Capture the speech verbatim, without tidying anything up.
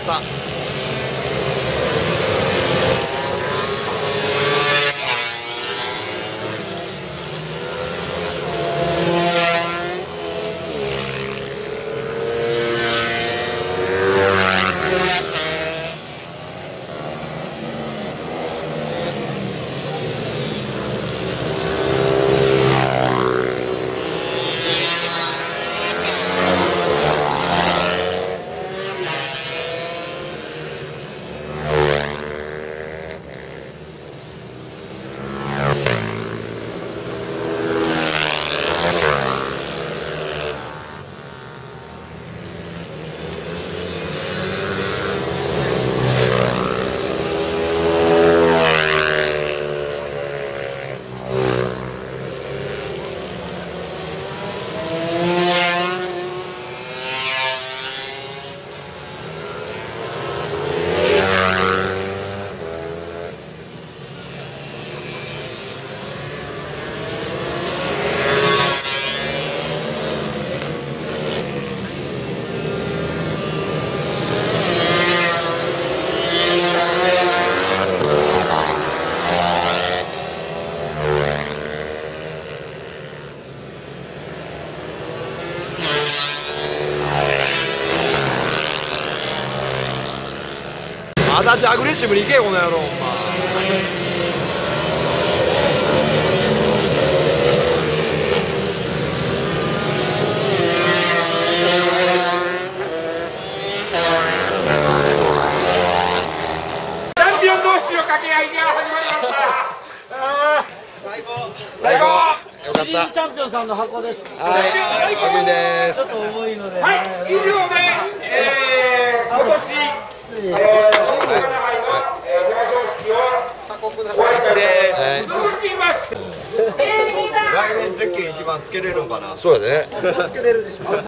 。私アグレッシブに行けよこの野郎、ほんま。チャンピオン同士の掛け合いが始まりました。最高最高、よかった。 チャンピオンさんの箱です。 はい、おです。 ちょっと重いので。 はい、以上で、えー、今年、えー、魚杯の表彰式を終わりたいと思います。続きまして、 来年ゼッケン一番つけれるんかな。 そうやね。 つけれるでしょ。